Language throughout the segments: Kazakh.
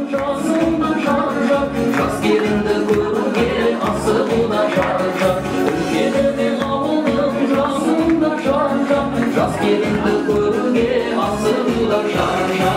жасыңды жаржа, жас келінді көруге асығуда жаржа. Үлкенімнен ауылдың жасыңды жаржа, жас келінді көруге асығуда жаржа.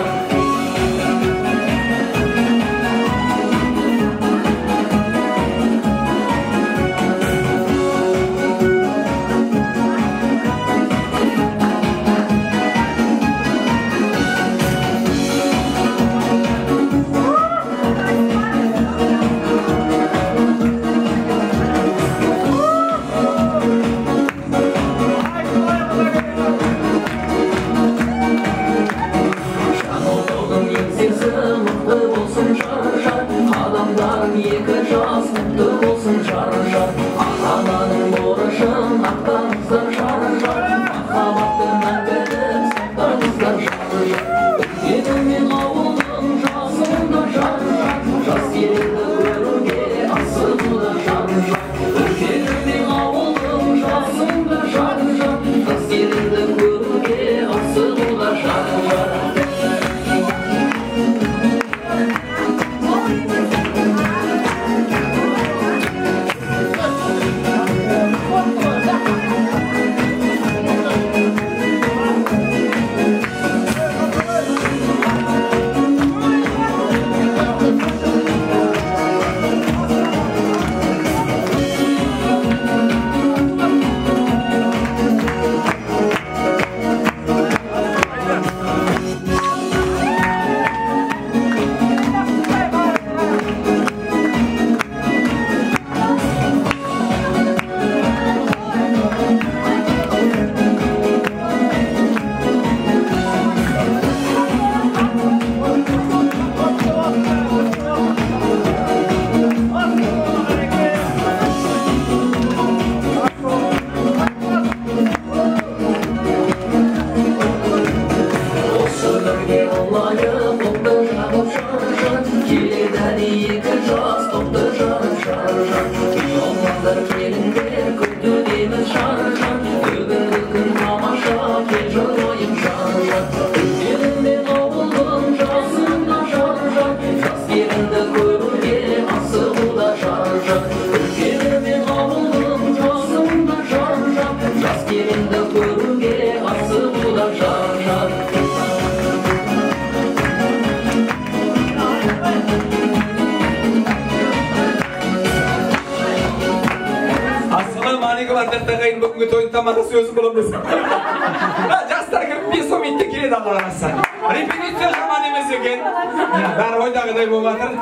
Repetitsiya zaman emas ekan. Bari o'ydag'iday bo'lmadir.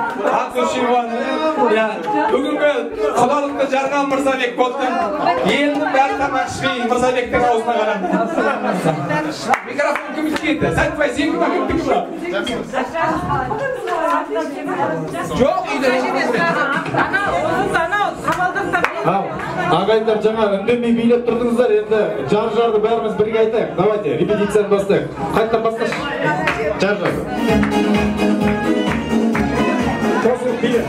Bugungi xudolikda Jarqon Mirzabek bo'ldi. Elning bari tamashli Mirzabekning og'zina qaradi. Mikrofon kimga ketdi? Satmay sen kimga ketding bro? Yo'q, uyda. Ағайындар жаңа үндемей билеп тұрдыңыздар, енді жар-жарды бәріміз бірге айтайық. Давайте, репетицияны бастайық. Қайттан басташ? Жар-жарды. Қосылып билеп.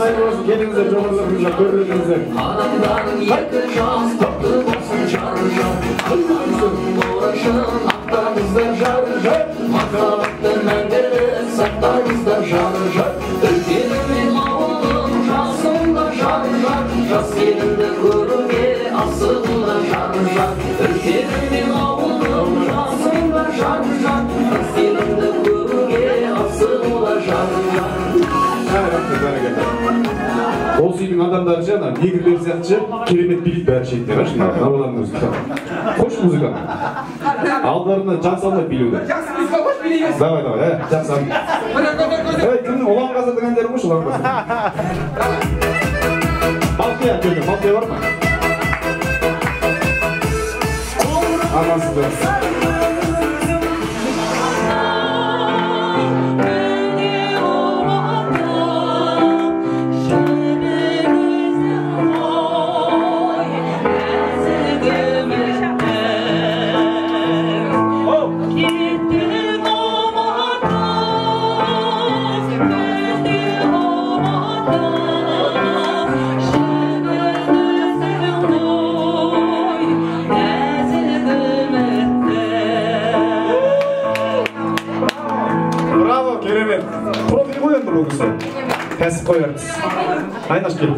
Adamların yekı şans, toplu olsun şarjı. музыканттар же ана негрлер сияқты керемет билейді бәрі шетте ға шынында нормальный музыка қош музыка алдарына жан салмай билеуді Жақсы музыка қош билейміз. давай жақсы кімнің ұлан қазырдың әндері қош ұлан қазыр Малтия бар ма? Амансыздар профиль қой енді бұл кісі кәсіп қоярмыз айнаш кел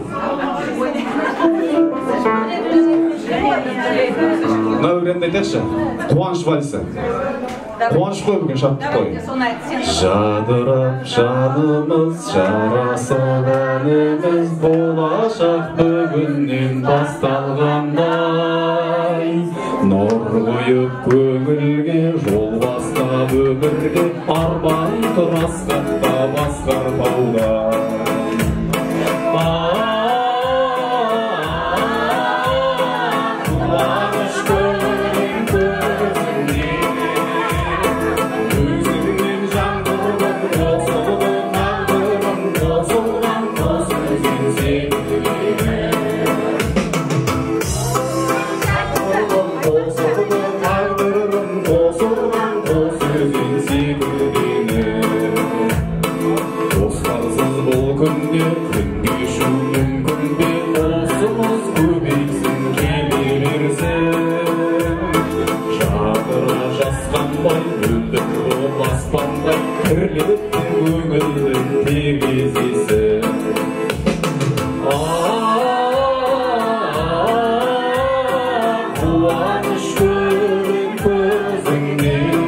мына бір әнді айтайықшы қуаныш вальсі қуаныш қой бүгін шаттық қой жадырап жанымыз жарасып әніміз болашақ бүгіннен басталғандай нұр құйып көңілге жол бастап өмірге арман тұр асқақта басқар тауда қуаныш көрген көзіңнен өзіңнен жаңғырып қосылып тағдырым қосылған қос өзен секілді күнде күн кешу мүмкін бе досымыз көбейсін келе берсін жадыра жасқанбай мөлдір бол аспандай кірлеп көңілдің терезесі қуаныш көрген көзіңнен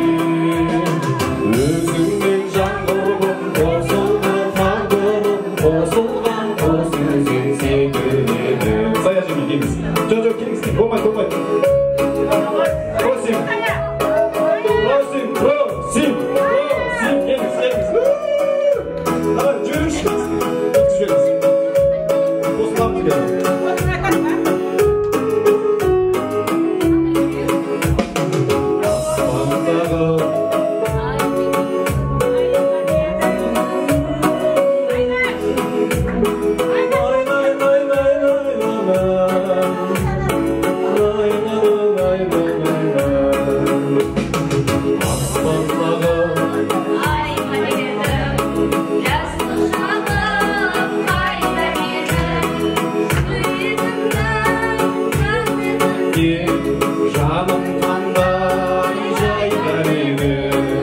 өзіңнен жаңғырып қосылған қос өзен секілді сая жеме келіңіз жоқ келіңіз болмайды просим келіңіз давай жүріңізші өткізіп жіберіңіз осылап келіңіз жаным қандай жайдар еді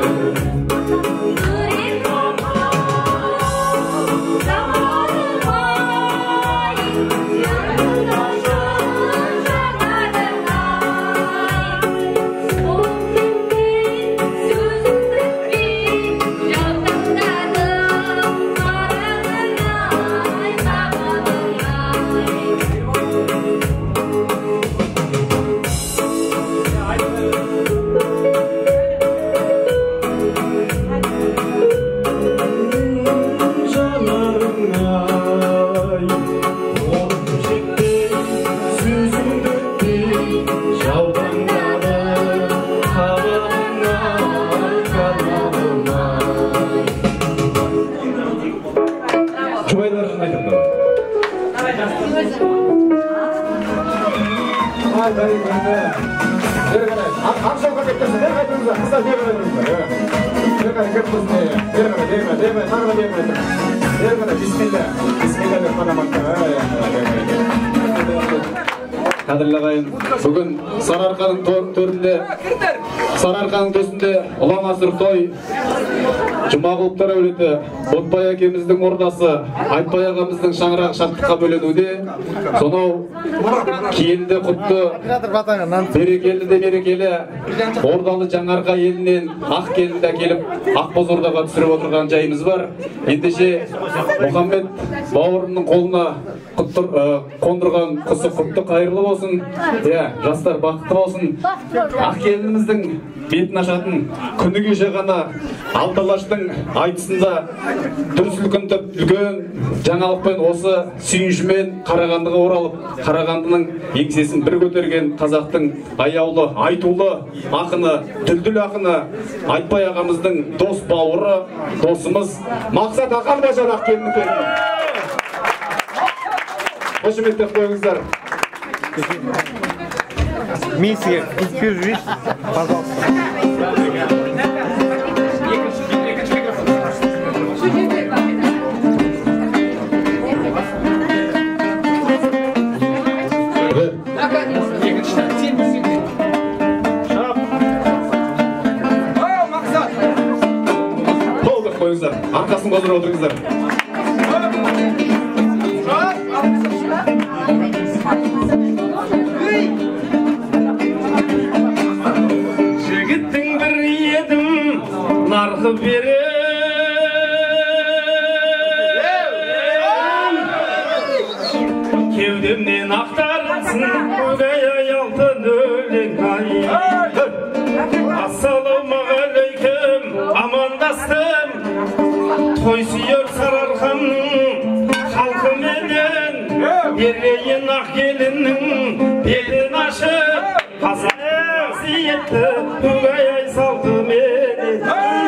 жұбайларың айтады қанша уақыт кеткенсің бері қайтыңыздар қыздар бері қарай қадірлі ағайын бүгін Сарыарқаның төрінде Сарыарқаның төсінде ұлан-асыр той Жұмағұловтар әулеті Ботбай әкеміздің ордасы Айтбай ағамыздың шаңырағы шаттыққа бөленуде сонау киелді құтты берекелі де берекелі ордалы Жаңарқа елінен ақ келінді әкеліп Ақбоз ордаға түсіріп отырған жайымыз бар. Ендеше Мұхаммед бауырымның қолына қондырған құсы құтты қайырлы болсын. Жастар бақытты болсын. Ақ келініміздің бетін ашатын күні кеше ғана Алталаштың айтысында дүрсілкінтіп үлкен жаңалықпен осы сүйіншімен Қарағандыға оралып, Қарағандының еңсесін бір көтерген қазақтың аяулы, айтулы ақыны, дүлдүл ақыны Айтбай ағамыздың дос бауыры, досымыз Мақсат Ақанбажан ақ келінін көрді. Қошеметтеп қойыңыздар. Миссия, подпишись, пожалуйста. Толдық қойыңыздар, арқасын қоздыра отырыңыздар. Жігіттің бір едім, нарқы берем. Кеудемнен ақтарылсын, көгей алтын өлең ай. Ассалаумағалейкум, амандастым. Той сүйер Сарыарқамның халқы менен, берейін ақ келіннің бетін ашып, қазақ сиетті көгей ай салты менен.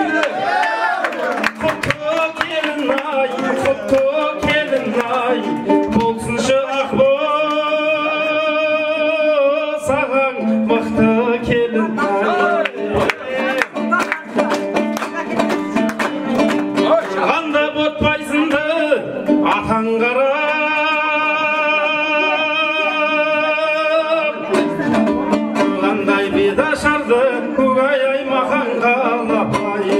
Құтты келін ай, құтты келін ай, болсыншы ақ саған мықты келін ай. Шығанда ботпайсынды атаң қарап, қандай бедашарды көгей ай маған қалапай.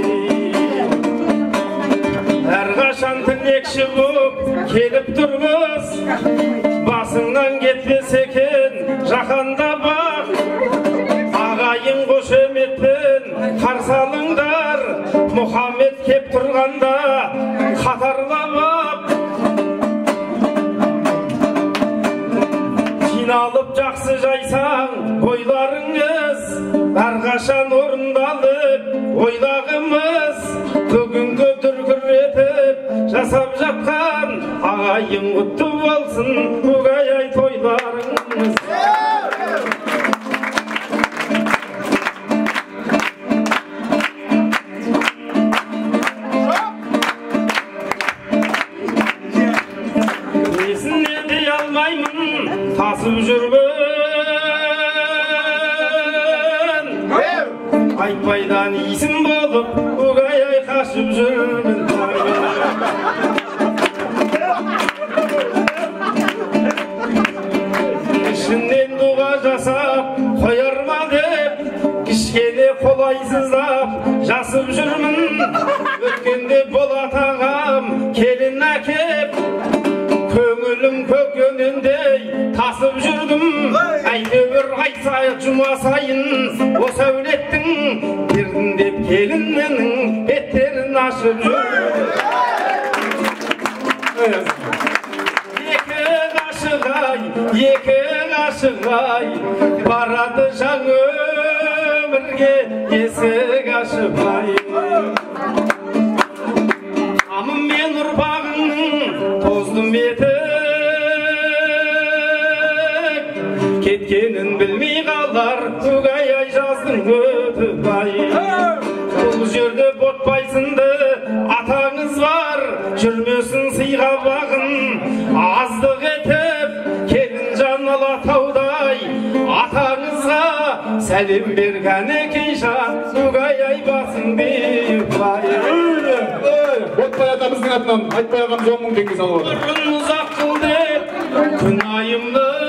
Әрқашан тілекші боп келіп тұрмыз, басыңнан кетпес екен жаһанда бақ. Ағайын қошеметпен қарсы алыңдар, Мұхаммед кеп тұрғанда қатарлап ап. Жиналып жақсы жайсаң ойларыңыз, әрқашан орындалып ойлағымыз. Бүгінгі дүркіретіп жасап жатқан ағайын құтты болсын көгей ай тойларыңыз. Есінен де алмаймын, тасып жүрмін. Айтбайдан исім болып, көгей ай қашып жүрмін. Ішінен дұға жасап, қояр ма деп, кішкене қолайсыздап жасып жүрмін. Өткенде болат ағам келін әкеп, көңілім көкөнендей тасып жүрдім. Әйтеуір айтса жұма сайын осы әулеттің бердім деп келіннің беттерін ашып жүрдім. Екі ғашық ай, барады жаңа өмірге есік ашып ай. Амым мен ұрпағыңның тоздым етік, кеткенін білмей қалар көгей ай жаздың өтіп ай. Бұл жерде ботпайсынды атаңыз бар, жүрмесін сыйға бағын аздық етіп. Келін жан Алатаудай атаңызға сәлем берген екейшан, көгей ай басың деп ай. Ботпай атамыздың атынан Айтбай ағам 10 мың теңге салып отыр. Бұрын ұзақ қыл деп күн айымның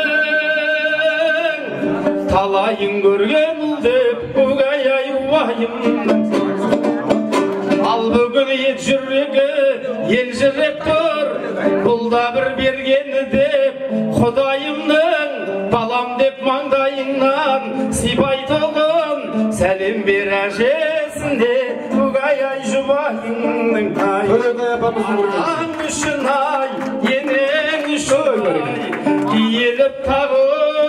талайын көрген ұл деп көгей ай уайым. Ал бүгін ет жүрегі елжіреп тұр, бұл да бір бергені деп Құдайымның, балам деп маңдайыңнан сипайтұлын сәлем бер әжесінде көгей ай жұбайыңның ай. Аң үшін ай, енең Kiyilip tağı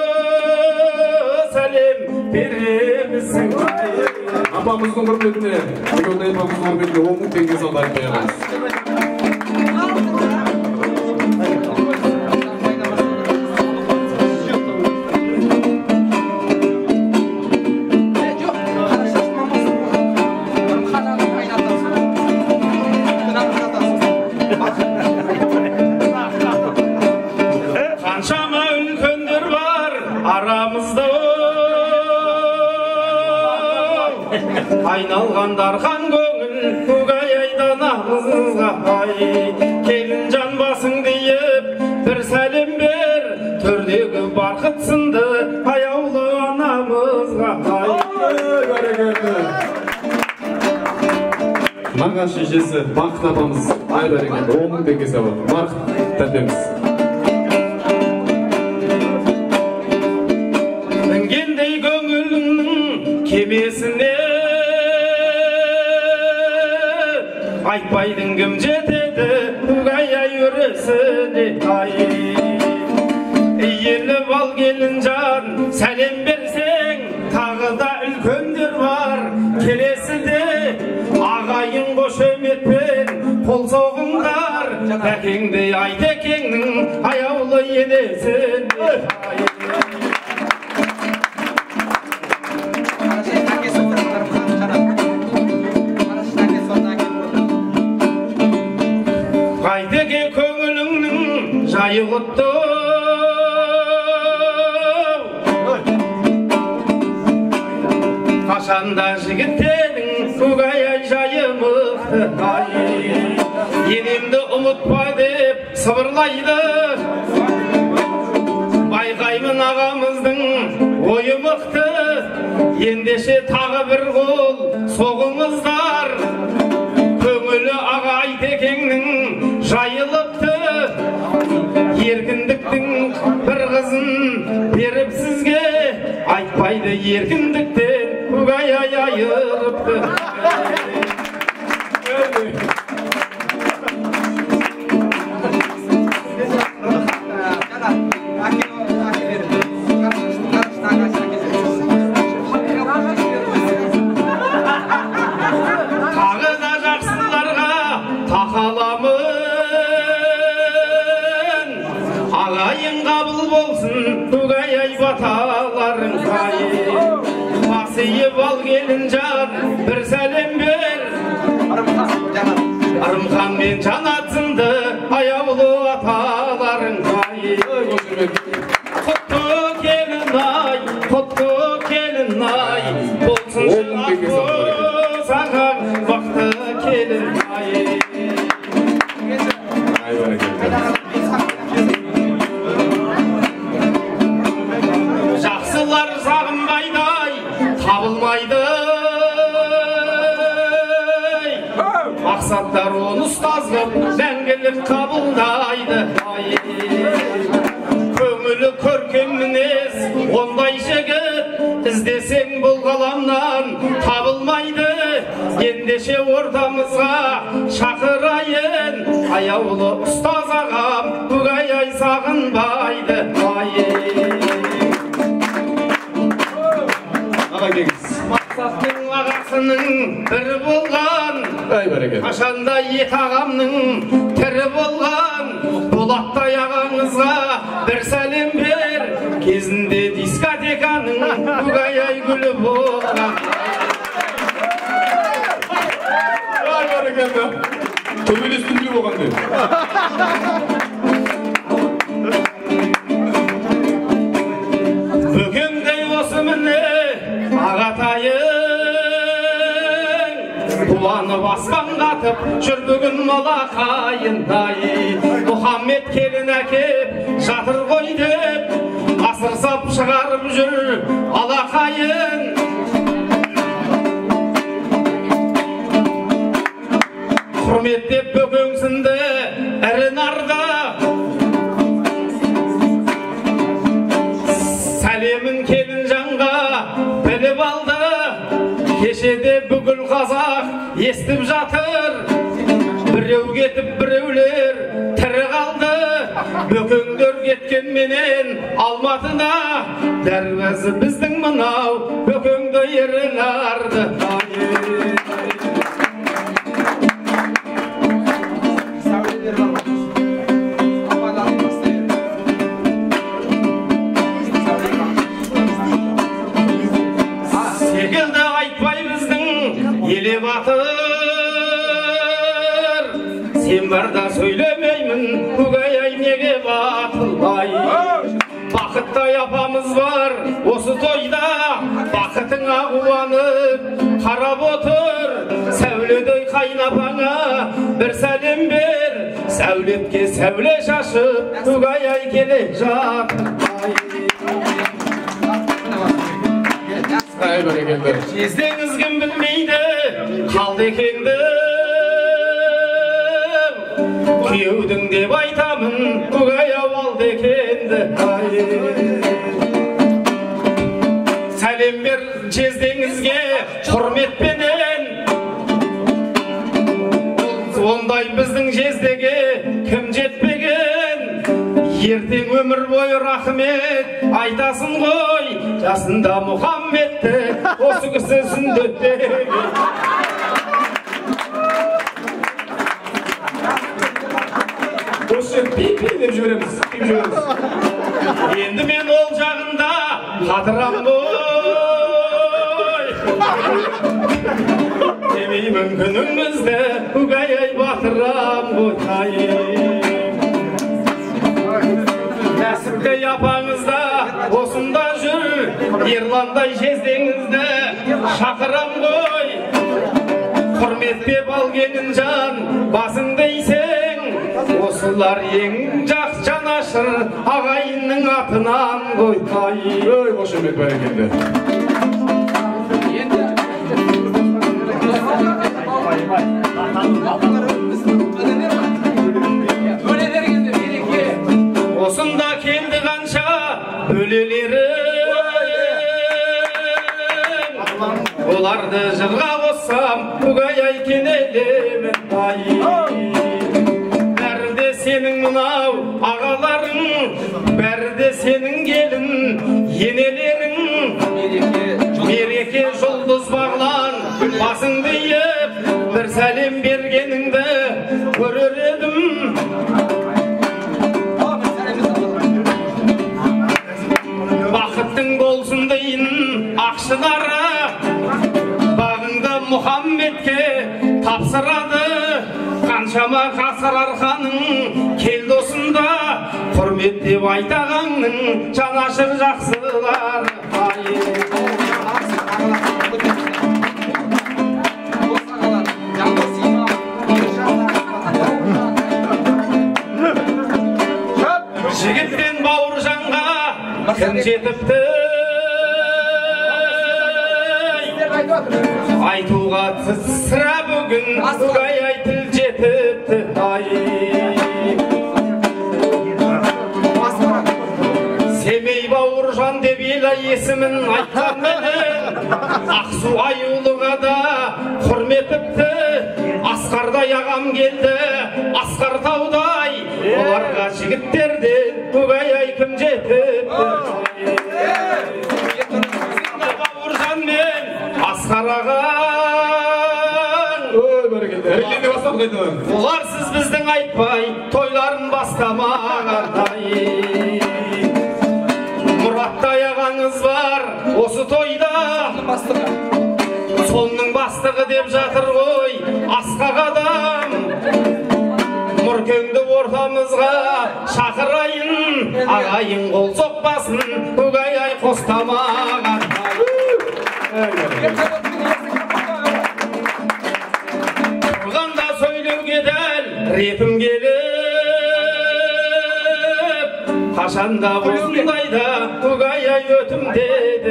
salim verirmisin? Apamыздың құрметіне, Бүгентай апамыздың құрметіне 10 мың теңге салып қоямыз. Айналғандар хан көңіл көгай айданамызға келін жан басың дейіп бір сәлем бер төрдегі барқыт сынды аяулы анамызға Маған шешесі Бақыт апамыз ай бәрекелді 10 мың теңге салып Бақыт тәтеміз. Інгендей көңіліңнің кемесіне айтпайдың кім жетеді угай-ай өресіне иеліп ал келін жан сәлем берсең тағы да үлкендер бар келесіде ағайын қошеметпен қол соғыңдар әкеңдей айтекеңнің аяулы енесіне Айтеке көңіліңнің жайы құтты қашанда жігіттерің көгай-ай жайы мықты енемді ұмытпа деп сыбырлайды байқаймын ағамыздың ойы мықты ендеше тағы бір қол соғыңыздар көңілі аға айтекеңнің жайылыпты еркіндіктің бір қызын беріп сізге айтпайды еркіндіктен көгай-ай айырыпты ағайын қабыл болсын көгай-ай баталарың басиып ал келін жан бір сәлем бер ырымхан мен жанатсынды аяулы аталарың құтты келін-ай болсын саған бақты келін-ай жақсылар сағынбайды табылмайды мақсаттар оны ұстаз қып мәңгілік қабылдайды көңілі көркем мінез ондай жігіт іздесең бұл ғаламнан табылмайды ендеше ортамызға шақырайын аяулы ұстаз ағам көгай-ай сағынбайды мақсаттың ағасының бірі болған қашанда екі ағамның тірі болған болаттай ағаңызға бір сәлем бер кезінде дискотеканың көгай-ай гүлі болған төбелестің гүлі болғандай бөгендей осы міне ағатайың қуанып аспанға атып жүр бүгін малақайын мұхаммед келін әкеп жатыр ғой деп асыр сап шығарып жүр алақайын құрметтеп бөкеңсінді ірі нарды сәлемін келін жанға біліп алды кешеде бүкіл қазақ естіп жатыр біреу кетіп біреулер тірі қалды Bökөңдөр кеткен менен Алматына дәрвазы біздің мынау бөкөңді ерін арды. Секілді айтпай біздің еле батыр, сен барда сөйлемеймін Угай-ай неге батылбай. Бақыттай апамыз бар осы тойда, бақытыңа қуанып қарап отыр. Сәуледей қайнапаңа бір сәлем бер, сәулетке сәуле шашып Угай-ай келе жатыр. Жездеңіз кім білмейді қалды екенді, күйеудің деп айтамын Угай-ау алды екенді. Сәлем бер жездеңізге құрметпенен, ондай біздің жездеге кім жетпеген. Ертең өмір бойы рахмет айтасын ғой, жасында Мұхаммедті осы кісі сүндеттеген. Осы пи-пи деп жібереміз. Енді мен ол жағында қатырам ғой, демеймін күніңізді Угай-ай батырам ғой. Нәсіптей апаңызда осында жүр, Ерландай жездеңізді шақырам ғой. Құрметтеп алгенін жан басыңды исең, осылар ең жақсы жанашыр ағайынның атынан ғой. Ой, қошемет бәрекелді. Осында келді қанша бөлелерің, оларды жырға қоссам Угай-ай кенелемін. Бәрі де сенің мынау ағаларың, бәрі де сенің келін енелерің. Мереке жұлдыз бағлан басыңды иіп, бір сәлем бергеніңді көрер едім. Бақыттың болсын дейін ақшылары, бағыңды Мұхаммедке тапсырады. Қаншама ғасыр арқаның келді осында, құрметтеп айтағанның жанашыр жақсылар. Жігіттен Бауыржанға кім жетіпті, айтуға сірә бүгін Угай-ай тіл жетіпті. Семей Бауыржан деп ел есімін айтқан менен, Ақсу Аюлыға да құрметіпті. Асқардай ағам келді, Асқар таудай, оларға жігіттерден Угай-ай кім жетіпті. Бауыржан мен Асқар ағаң, оларсыз біздің айтпай тойларын бастамаған. Мұраттай ағаңыз бар осы тойда, сонның бастығы деп жатыр ғой асқақ адам. Мүркеңді ортамызға шақырайын, ағайын қол соқпасын Угай-ай қостамаған. Тұрғанда сөйлеуге дәл ретім келіп, қашанда осындайда Угай-ай өтім деді.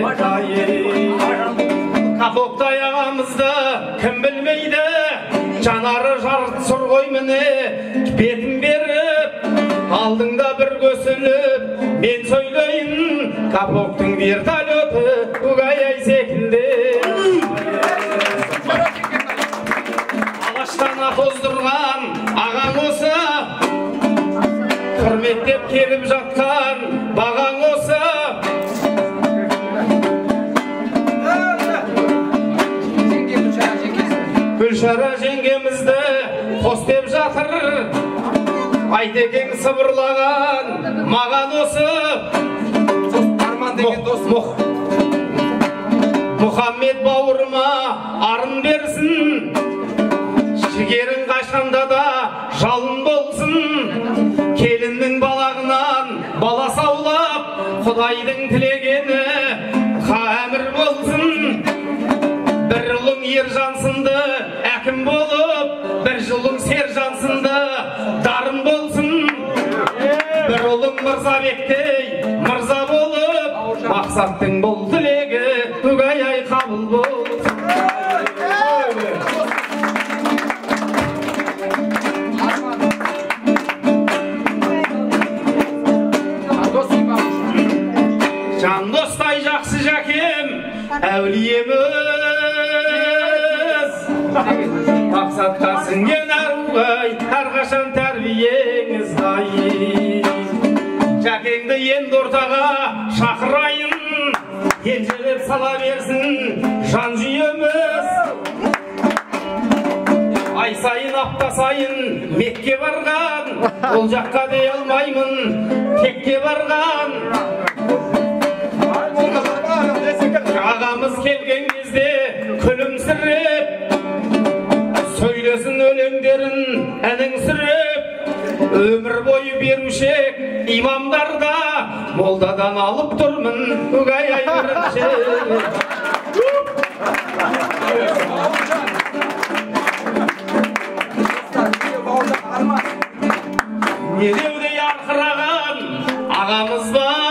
Капоктай ағамызды кім білмейді, жанары жарты сұр ғой міне бетін беріп, алдыңда бір көсіліп мен сөйлейін, капоктың вертолеты Угай-ай секілді. Алаштан ат оздырған ағам осы, құрметтеп келіп жатқан бағаң осы. Гүлшара жеңгемізді қос деп жатыр, Айтекең сыбырлаған маған осы. Арман деген досым. Мұхаммед бауырыма арын берсін, жігерің қашқанда да жалын болсын. Келіннің балағынан бала саулап, Құдайдың тілегені қамір болсын. Bir ұлың ержан сынды әкім болып, бір жылың сержан сынды дарын болсын. Bir ұлың Мырзабектей мырза болып, мақсаттың бұл тілегі бүгай қабыл болсын. Жан достай жақсы жәкем, әулиеміз, мақсатқа сіңген әруғай, әрқашан тәрбиеңіз дай. Жәкеңді енді ортаға шақырайын, елжелеп сала берсін жан жүйеміз. Ай сайын апта сайын Мекке барған, ол жаққа дей алмаймын, текке барған. Ағамыз келген кезде күлімсіреп, сөйлесін өлеңдерін әнің сүреп, өмір бойы берушек имамдарда, молдадан алып тұрмын бүгай ай бірінші. Недеудей арқыраған ағамыз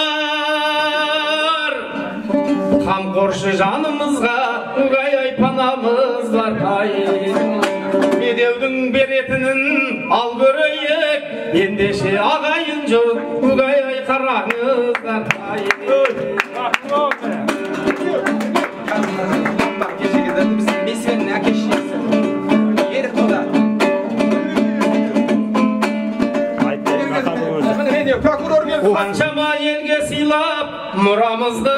бар, қамқоршы жанымызға бүгай ай панамыз бар. Медеудің беретінін ал көрейік, ендеше ағайын жұрт бүгай ай қараңыздар. Қаншама елге сыйлап мұрамызды,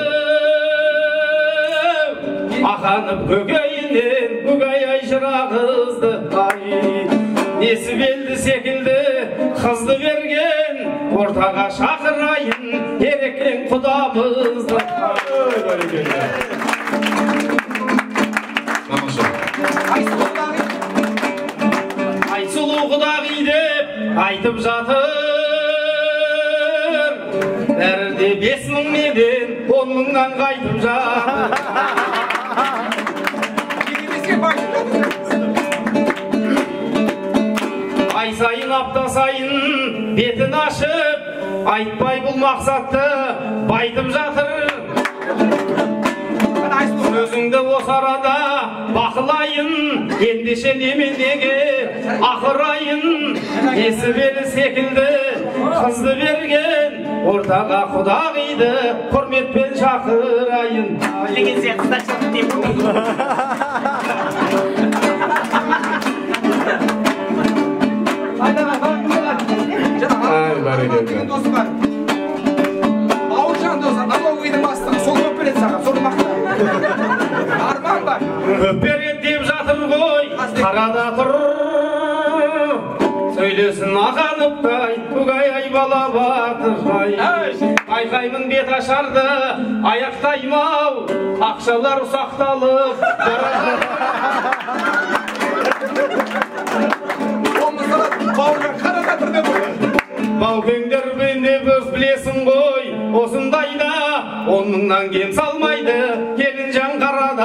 Ақанып көкейінен бүгай ай жырағызды. Несібелді секілді қызды берген, ортаға шақырайын ерекең құдамызды. Айсұлу құдағи деп айтып жатыр, бәрі 5.000 неден 10.000-нан қайтып жатыр. Ай сайын апта сайын бетін ашып, айтпай бұл мақсатты байтып жатыр. Өзіңді осы арада бақылайын, ендеше неменеге ақырайын. Несібелі секілді қызды берген, ортаға құдағиды құрметпен шақырайын. Деген сияқты қыздар шақыр деп. Бауыржан досы, налоговыйдың бастығы, сол көп береді саған, сол мақтан. Арман бар. Көп береді деп жатыр ғой, қарада тұр. Сөйлесін Ақанықтай, бүгай ай бала батыр. Айқаймын бет ашарды, аяқтаймау, ақшалар ұсақталып. Бауыржан қарада тұр деп отыр. Баукеңдер бенде көз білесің ғой, осындайда 10.000-нан кем салмайды келін жан қарада.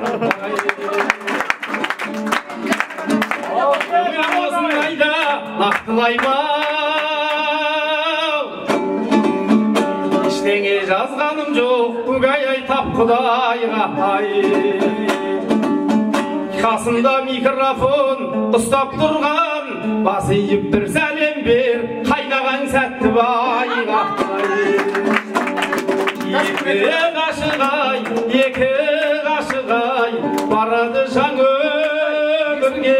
Осындайда нақтылаймау, ештеңе жазғаным жоқ бүгай ай тап Құдайға. Қасында микрофон ұстап тұрған, басы иіп бір сәлем бер қайнаған сәтті байға. Екі ғашық ай барады жаңа өмірге. көңіліңе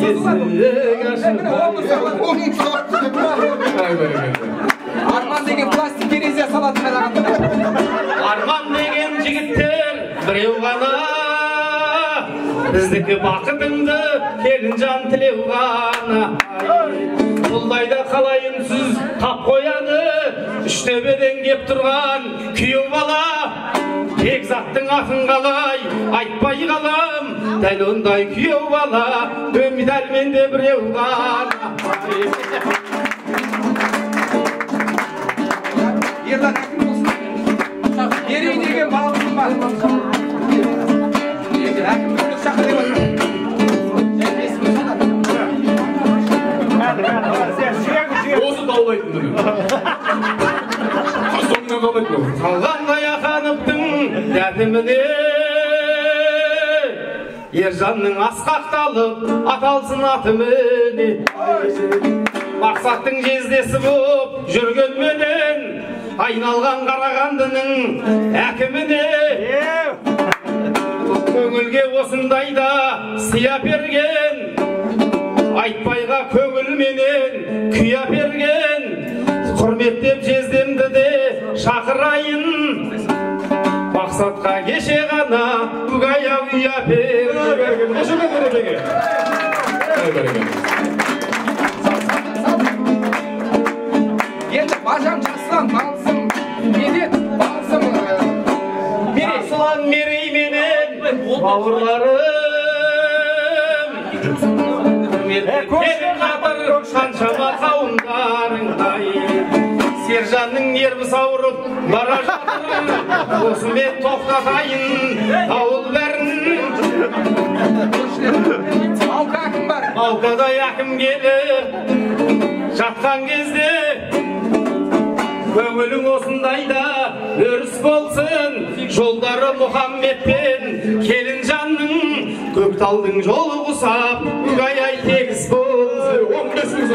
Арман деген пластик терезе салатын Арман деген жігіттер біреу ғана біздікі бақытыңды келінжан тілеу ғана Бұлдайда қалай үнсіз қап қояды үштөбеден кеп тұрған күйеу бала Бекзаттың ақын қалай айтпай қалам дәл ондай күйеу бала дәл менде біреу ғана Ерлан әкім болсын Ерей деген балғым бар Әкім бөлік шақы деп Осы даулайтын дүні Соңынан қалайтын Қалғандай ақаныптың дәтіміне Ержанның асқақталып аталсын атыміне Мақсаттың жездесі боп жүргенменен Айналған Қарағандының әкіміне Көңілге осындайда сия берген Айтпайға көңілменен күйя берген Құрметтеп жездемді де шақырайын Мақсатқа кеше ғана үгая үйя берген Енді бажам жасылан балсым Медет балсым Асылан мерейменен бауырларым Көрметтен жатыр қаншама қауымдарыңдай Сержанның нерві ауырып бара жатыр Осымен тоқтатайын ауыл бәрін Маука әкім бар Маукадай әкім келіп жатқан кезде Көңілің осындайда өріс болсын Жолдары Мұхаммедпен Келінжанның Көкталдың жолы құсап Үгай тегіс болсын 15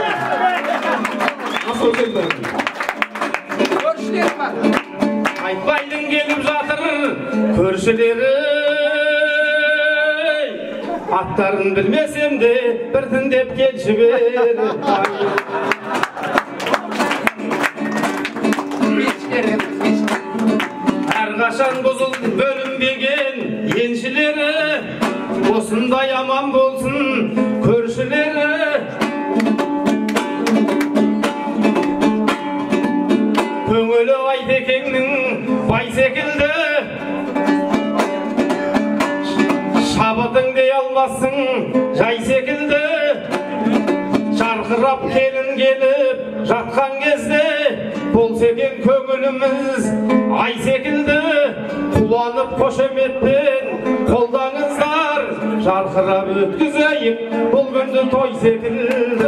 Көршілерім бар Айтпайдың келіп жатыр көршілері Аттарын білмесем де біртіндеп келші бері Әрқашан бұзыл бөлінбеген еншілері Осындай аман болсын көршілері Көңілі Айтекеңнің бай секілді Шабытың дей алмассың жай секілді Жарқырап келін келіп жатқан кезде Болса екен көңіліміз ай секілді Құланып қошеметпен қолдаңыздар Жарқырап өткізейік бұл күнді той секілді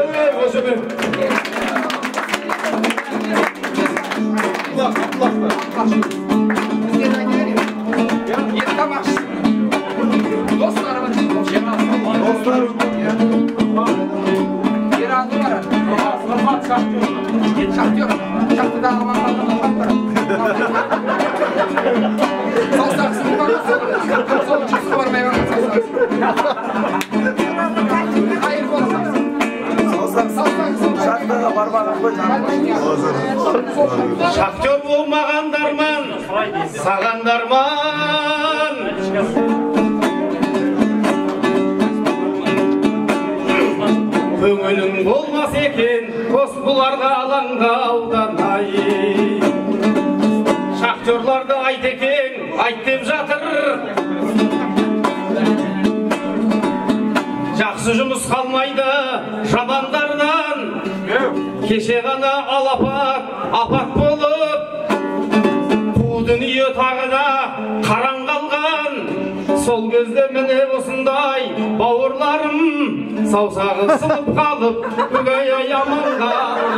Шахтер, шахтадағы маңғалдан Саусақсың бармаса, сол жүзі бармай Қайыр болса Саусақсың шахтаға бармаған ғой Шахтер болмағандарман, сағандарман Көңілің болмас екен, қос бұларға алаңдаудан ай Шахтерларды Айтекең айт деп жатыр Жақсы жұмыс қалмайды жамандардан Кеше ғана апат болып Қу дүние тағы да қараң қалған Сол кезде міне осындай бауырларым Саусағы сылып қалып үгай аманға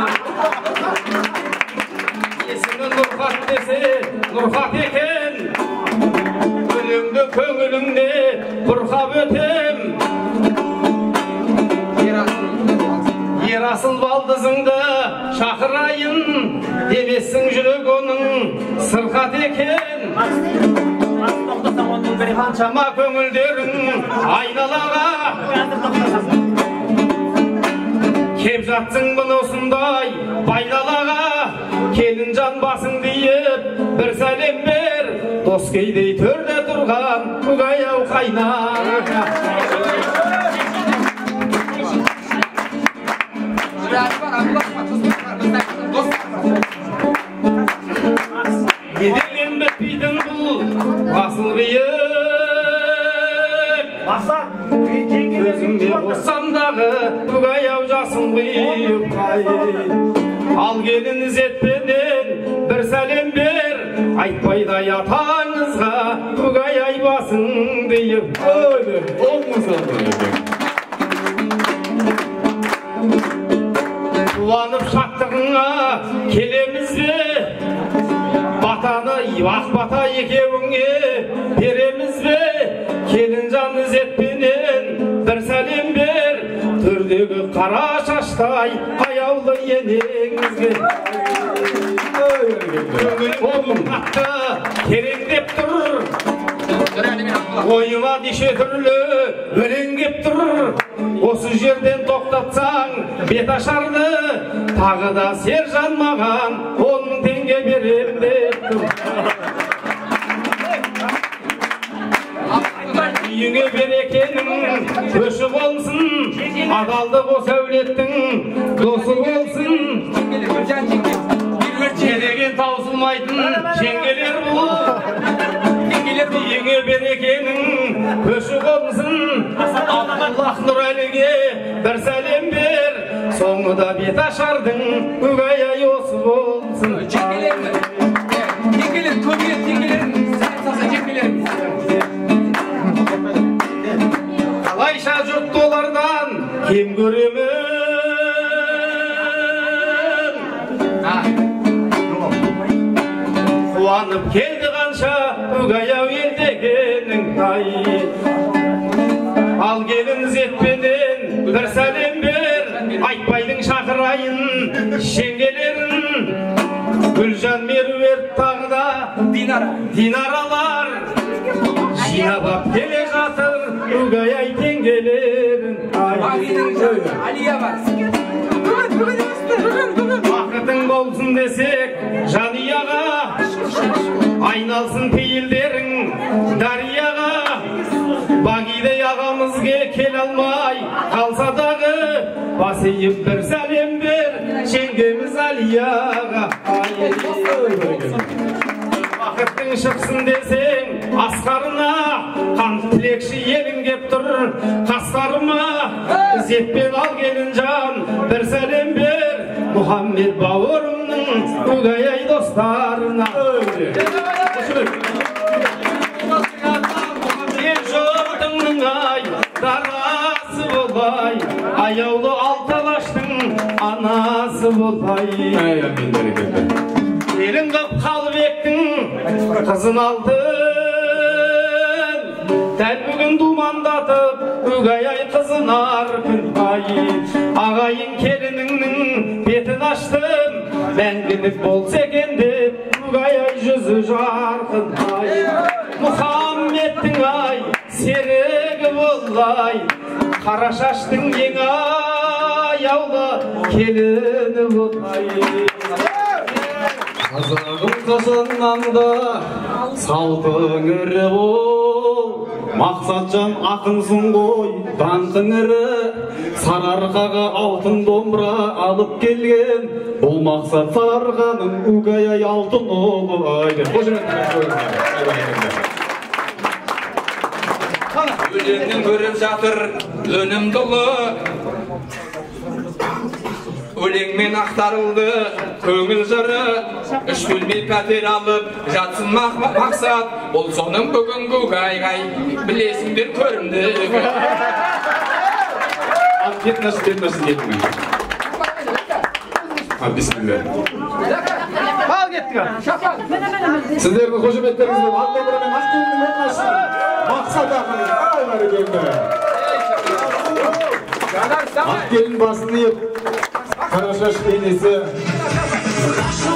Есімі Нұрхат десе Нұрхат екен Өлеңді көңіліңде бұрқап өтем Ерасыл балдызыңды шақырайын Демесің жүрек оның сырқат екен Қаншама көңілдерің айналаға кеп жатсың мұны осындай байдалаға келін жан басың дейіп бір сәлем бер дос кейдей төрде тұрған бүгаяу қайнаға Еделен бітпейтін бұл басыл бейік Өзімде қоссамдағы бүгаяу жасым бейік Ал келін ізетпенен бір сәлем бер Айтпайдай атаңызға бүгаяй басың дейік Туанып шаттығыңа келеміз бе Батаны ақ бата екеуіңе береміз бе Келін жан ізетпенен бір сәлем бер Төрдегі қара шаштай аяулы енеңізге Көңіл қатты тереңдеп тұр Ойыма неше түрлі өлең кеп тұр Осы жерден тоқтатсаң бет ашарды Тағы да сержан маған 10.000 теңге берем деп тұр Үйіңе берекенің көші болсын Адалдық осы әулеттің досы болсын Жереген таусылмайтын жеңгелер бұл Үйіңе берекенің көші болсын Аллах Нұрәліге бір сәлем бер Соңыда бет ашардың бүгаяй осы болсын Жеңгелер көбейет жеңгелерің сәлем салса жеңгелерің Қалайша жұртты олардан кем көремін Қуанып келді қанша бүгаяу елдегенің Ал келін ізетпенен бір сәлем бер Айтпайдың шақырайын жеңгелерін Гүлжан Меруерт тағы да Динаралар Жинап келе жатыр бүгаяй теңгелерін Алия бар Бақытың болсын десек жанияға Айналсын пейілдерің дарияға Багидей ағамызге кел алмай қалса дағы Басейіп бір сәлем бер жеңгеміз Алияға Бақыттың шықсын десең асқарына Қан тілекші елің кеп тұр қастарыма Ізетпен ал келін жан бір сәлем бер Мұхаммед бауырымның бүгаяй достарына Ел жұртыңның ай дарасы болай Аяулы алталаштың анасы болай Елін қып қалыбектің қызын алдын Дәл бүгін думандатып бүгаяй қызынар күн Ағайын келініңнің бетін аштым Мәңгілік болса екен деп бүгаяй жүзі жарқын Мұхаммедтің ай серігі болай Қара шаштың ең аяулы келіні болай Қазағым қашаннан да салтың ірі бол Мақсатжан ақынсың ғой даңқың ірі Сарыарқаға алтын домбыра алып келген Бұл мақсат Сарыарқаның бүгаяй алтын ұлы Өлеңнің көріп жатыр өнім дұлы Өлеңмен ақтарылды көңіл жыры Үш бөлме пәтер алып жатсын мақсат Бұл соның бүгінгі гай-гай білесіңдер көрімдігі Ал кеттік Сіздердің қошеметтеріңізбен алтын Ақкеліннің отбасы мақсат ақын Ақкелін басын иіп Қарашаш бейнесі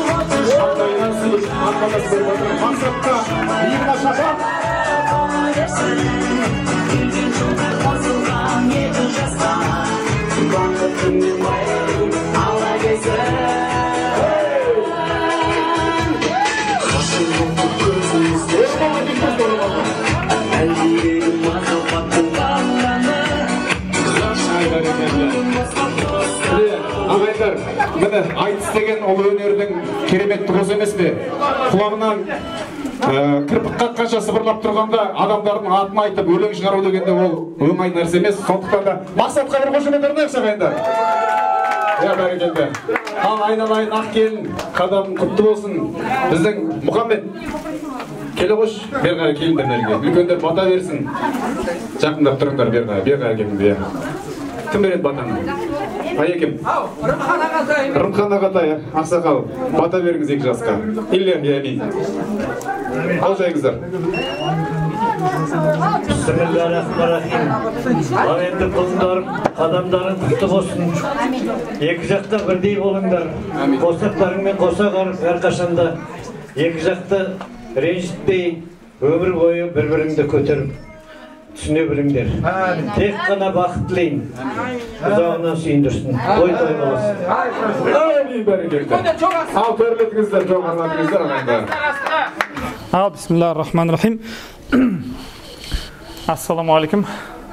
Шаңдайдан сүйіп арқалас бір батыр мақсатқа иығына шапақ Ағайындар, міне айтыс деген ол өнердің кереметті көзі емес пе? Құлағынан кірпік қаққанша сыбырлап тұрғанда адамдардың атын айтып өлең шығару дегенде ол оңай нәрсе емес. Сондықтан да мақсатқа бір қошемет берейікші ағайындар. Бәрекелді. Ал айналайын ақ келін, қадамың құтты болсын. Біздің Мұхаммед келе қош, бер қарай келіндерге. Үлкендер бата берсін. Жақындап тұрыңдар бер қарай келінді. Кім береді батаны? Айекем. Рымхан Ағатай, ақсақал, бата беріңіз 2 жасқа. Иллер, Ямин. Ал жайыңыздар. Бисмиллахиррахманиррахим. Ағайынды құлындарым, қадамдарың құтты болсын. 2 жақта бірдей болыңдар. Қосақтарыңмен қоса қарып, әрқашанда 2 жақты ренжітпей, өмір бойы бір-біріңді көтеріп түсіне біліңдер. Тек қана бақыт тілейін. Ұзағынан сүйіндірсін. Той болсын. Әмин, бәрекелді. Ал төрлетіңіздер, жоғарылатыңыздар ағайындар. Бисмиллахиррахманиррахим. Ассаламу алейкум.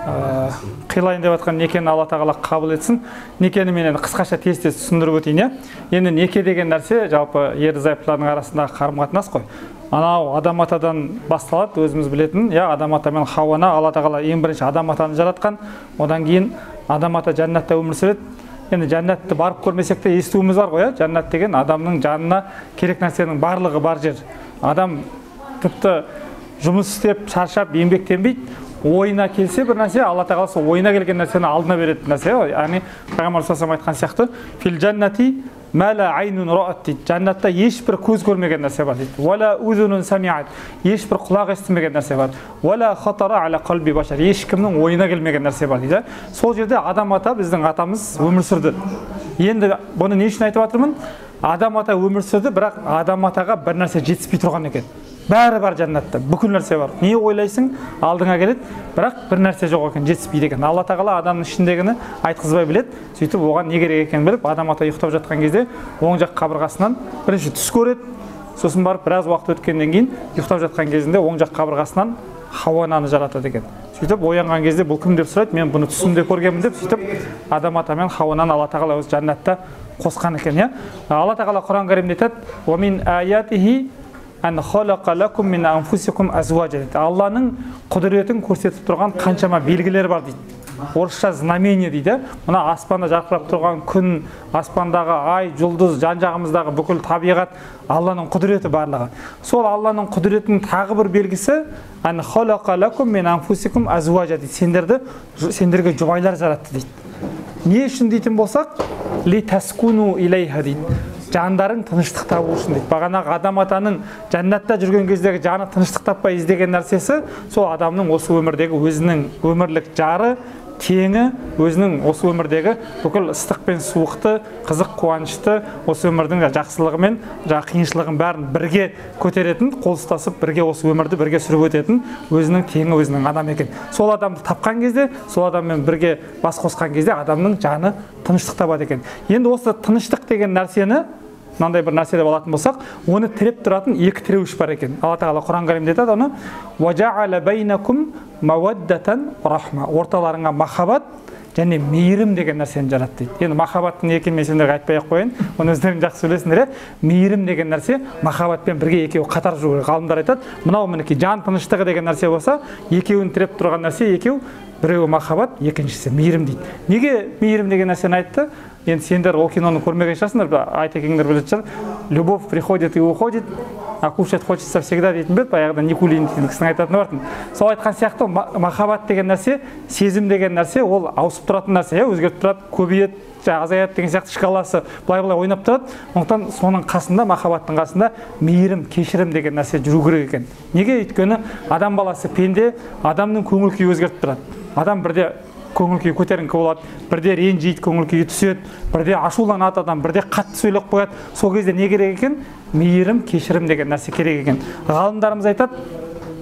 Қилайын деп жатқан некені Алла тағала қабыл етсін. Некені менен қысқаша тез-тез түсіндіріп өтейін. Енді неке деген нәрсе жалпы ерлі-зайыптылардың арасындағы қарым-қатынас қой. Анау адам атадан басталады, өзіміз білетін. Адам ата мен Хауана Алла тағала ең бірінші адам атаны жаратқан. Одан кейін адам ата жәннатта өмір сүреді. Енді жәннатты барып көрмесек те естуіміз бар ғой. Жәннат деген адамның жанына керек нәрсенің барлығы бар жер. Адам тіпті жұмыс істеп, шаршап, еңбектенбейді. Ойына келсе бір нәрсе, Алла тағала сол ойына келген нәрсені алдына беретін нәрсе. Яғни Пайғамбар саллаллаху айтқан сияқты, фил жаннати мәлә айнун раат дейді. Жәннатта ешбір көз көрмеген нәрсе бар дейді. Уәлә үзунун самиат. Ешбір құлақ естімеген нәрсе бар. Уәлә хатара аля қалби башар. Ешкімнің ойына келмеген нәрсе бар дейді. Сол жерде адам ата, біздің атамыз өмір сүрді. Енді бұны не үшін айтып жатырмын? Адам ата өмір сүрді, бірақ адам атаға бір нәрсе жетіспей тұрған екен. Бәрі бар жәннатта, бүкіл нәрсе бар. Не ойлайсың, алдыңа келеді, бірақ бір нәрсе жоқ екен, жетіспейді екен. Алла тағала адамның ішіндегіні айтқызбай біледі. Сөйтіп оған не керек екенін біліп, адам ата ұйықтап жатқан кезде оң жақ қабырғасынан бірінші түс көреді. Сосын барып біраз уақыт өткеннен кейін ұйықтап жатқан кезінде оң жақ қабырғасынан Хауананы жаратады екен. Сөйтіп оянған кезде бұл кім деп сұрайды, мен бұны түсімде көргенмін деп, сөйтіп адам ата мен Хауананы Алла тағала өзі жәннатта қосқан екен. Алла тағала Құран кәрімде айтады: "Ва мин аятихи ан халақа лакум мин анфусикум азважа." Алланың құдіретін көрсетіп тұрған қаншама белгілер бар дейді. Орысша знамение дейді. Мына аспанда жарқырап тұрған күн, аспандағы ай, жұлдыз, жан-жағымыздағы бүкіл табиғат Алланың құдіреті барлығы. Сол Алланың құдіретінің тағы бір белгісі ан халақа лакум мин анфусикум азважа дейді. Сендерге жұбайлар жаратты дейді. Не үшін дейтін болсақ, ли таскуну илайха дейді. Жандарың тыныштық табу үшін дейді. Бағанағы адам атаның жәннатта жүрген кездегі жаны тыныштық таппай іздеген нәрсесі сол адамның осы өмірдегі өзінің өмірлік жары, теңі, өзінің осы өмірдегі бүкіл ыстық пен суықты, қызық қуанышты, осы өмірдің жақсылығы мен қиыншылығын бәрін бірге көтеретін, қол ұстасып бірге осы өмірді бірге сүріп өтетін өзінің теңі, өзінің адам екен. Сол адамды тапқан кезде, сол адаммен бірге бас қосқан кезде адамның жаны тыныштық табады екен. Енді осы тыныштық деген нәрсені мынандай бір нәрсе деп алатын болсақ, оны тіреп тұратын 2 тіреуіш бар екен. Алла тағала Құран кәрімде айтады оны: "Важа'ала байнакум маваддатан рахма." Орталарыңа махаббат және мейірім деген нәрсені жаратты дейді. Енді махаббаттың не екенін мен сендерге айтпай ақ қояйын. Оны өздерің жақсы білесіңдер. Мейірім деген нәрсе махаббатпен бірге екеуі қатар жүру. Ғалымдар айтады, мынау мінекей жан тыныштығы деген нәрсе болса, екеуін тіреп тұрған нәрсе екеу, біреуі махаббат, екіншісі мейірім дейді. Неге мейірім деген нәрсені айтты? Енді сендер ол киноны көрмеген шығарсыңдар, айтекеңдер білетін шығар. Любовь приходит и уходит, а кушать хочется всегда дейтін бе, баяғыда Никулин кісінің айтатыны бартын. Сол айтқан сияқты махаббат деген нәрсе, сезім деген нәрсе, ол ауысып тұратын нәрсе, өзгеріп тұрады, көбейеді, азаяды деген сияқты шкаласы былай-былай ойнап тұрады. Сондықтан соның қасында, махаббаттың қасында мейірім, кешірім деген нәрсе жүру керек екен. Неге? Өйткені адам баласы пенде, адамның көңіл күйі өзгеріп тұрады. Адам бірде көңіл күйі көтеріңкі болады, бірде ренжиді, көңіл күйі түседі, бірде ашуланады адам, бірде қатты сөйлеп қояды. Сол кезде не керек екен? Мейірім, кешірім деген нәрсе керек екен. Ғалымдарымыз айтады,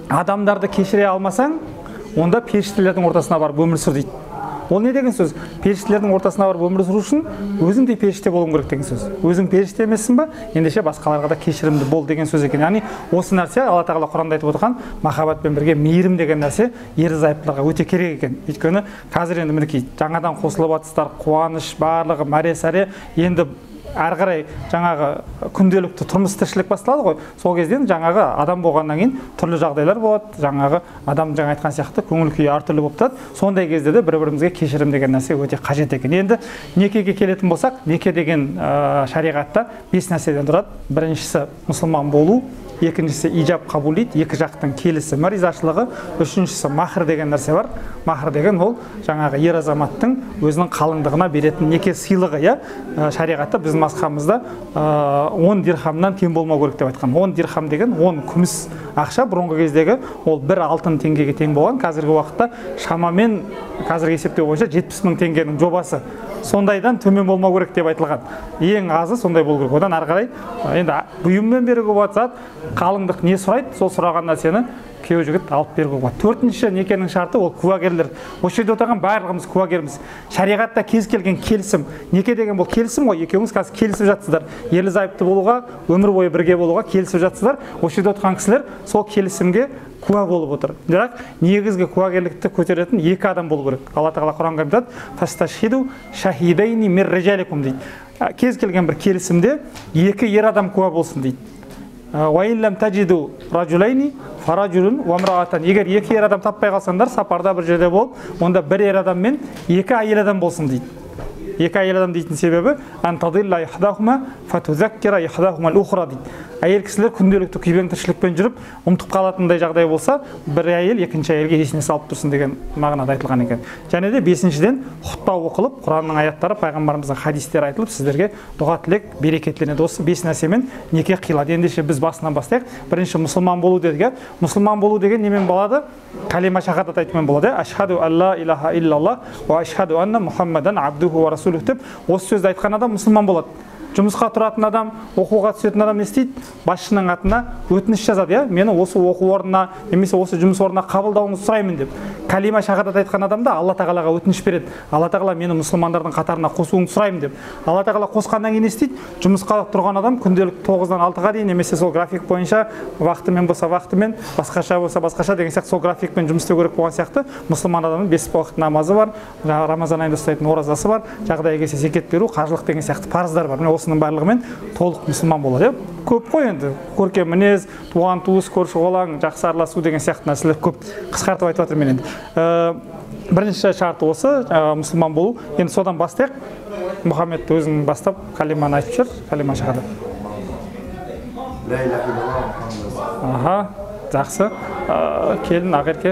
адамдарды кешіре алмасаң, онда періштелердің ортасына барып өмір сүр дейді. Ол не деген сөз? Періштелердің ортасына барып өмір сүру үшін өзің де періште болуың керек деген сөз. Өзің періште емессің ба? Ендеше басқаларға да кешірімді бол деген сөз екен. Яғни осы нәрсе Алла тағала Құранда айтып отырған махаббатпен бірге мейірім деген нәрсе ерлі-зайыптыларға өте керек екен. Өйткені қазір енді мінекей жаңадан қосылып жатсыздар, қуаныш, барлығы мәре-сәре, енді әрі қарай жаңағы күнделікті тұрмыс тіршілік басталады ғой. Сол кезден жаңағы адам болғаннан кейін түрлі жағдайлар болады. Жаңағы адам жаңа айтқан сияқты көңіл күйі әртүрлі болып тұрады. Сондай кезде де бір-бірімізге кешірім деген нәрсе өте қажет екен. Енді некеге келетін болсақ, неке деген шариғатта 5 нәрседен тұрады. Біріншісі мұсылман болу, екіншісі ижаб қабул дейді, екі жақтың келісімі, ризашылығы, үшіншісі махр деген нәрсе бар. Махр деген ол жаңағы ер азаматтың өзінің қалыңдығына беретін неке сыйлығы, иә. Шариғатта біздің мазхабымызда 10 дирхамнан кем болмау керек деп айтқан. 10 дирхам деген 10 күміс ақша, бұрынғы кездегі ол 1 алтын теңгеге тең болған. Қазіргі уақытта шамамен қазіргі есептеу бойынша 70 мың теңгенің жобасы. Сондайдан төмен болмау керек деп айтылған. Ең азы сондай болу керек. Одан ары қарай енді бұйыммен беруге болады. Қалыңдық не сұрайды? Сол сұраған нәрсені күйеу жігіт алып беруге болады. Төртінші некенің шарты ол куәгерлер. Осы жерде отырған барлығымыз куәгерміз. Шариғатта кез келген келісім, неке деген бұл келісім ғой. Екеуіңіз қазір келісіп жатсыздар. Ерлі зайыпты болуға, өмір бойы бірге болуға келісіп жатсыздар. Осы жерде отырған кісілер сол келісімге куә болып отыр. Бірақ негізгі куәгерлікті көтеретін екі адам болу керек. Алла тағала Құранға айтады: "Фасташхиду шахидайни мир риджаликум" дейді. Кез келген бір келісімде екі ер адам куә болсын дейді. Уаиллам таджиду раджулайни фараджулун уамраатан. Егер екі ер адам таппай қалсаңдар, сапарда бір жерде болып, онда бір ер адам мен екі әйел адам болсын дейді. Екі әйел адам дейтін себебі антадилла ихдахума фатузаккира ихдахума ал-ухра дейді. Әйел кісілер күнделікті күйбең тіршілікпен жүріп, ұмытып қалатындай жағдай болса, бір әйел екінші әйелге есіне салып тұрсын деген мағынада айтылған екен. Және де бесіншіден хұтпа оқылып, Құранның аяттары, пайғамбарымыздың хадистері айтылып, сіздерге дұға тілек берекетленеді. Осы 5 нәрсемен неке қиылады. Ендеше біз басынан бастайық. Бірінші мұсылман болу дедік. Мұсылман болу деген немен болады? Калима шахадат айтумен болады. Ашхаду алла илаха иллаллах ва ашхаду анна Мухаммадан абдуху ва расулух деп осы сөзді айтқан адам мұсылман болады. Жұмысқа тұратын адам, оқуға түсетін адам не істейді? Басшының атына өтініш жазады, иә, мені осы оқу орнына немесе осы жұмыс орнына қабылдауыңызды сұраймын деп. Калима шахадат айтқан адамда Алла тағалаға өтініш береді. Алла тағала мені мұсылмандардың қатарына қосуыңызды сұраймын деп. Алла тағала қосқаннан кейін не істейді? Жұмысқа тұрған адам күнделік 9-дан 6-ға дейін немесе сол график бойынша уақытымен болса уақытымен, басқаша болса басқаша деген сияқты сол графикпен жұмыс істеу керек болған сияқты мұсылман адамның 5 уақыт намазы бар, Рамазан айында ұстайтын оразасы бар, жағдайы келсе зекет беру, қажылық деген сияқты парыздар бар. Осының барлығымен толық мұсылман болады. Көп қой енді, көркем мінез, туған туыс, көрші қолаң, жақсы араласу деген сияқты нәрселер көп. Қысқартып айтып жатырмын мен енді. Бірінші шарты осы, мұсылман болу. Енді содан бастайық. Мұхаммед өзің бастап калиманы айтып жүр, калима шахадат. Аха, жақсы. Келін Ақерке.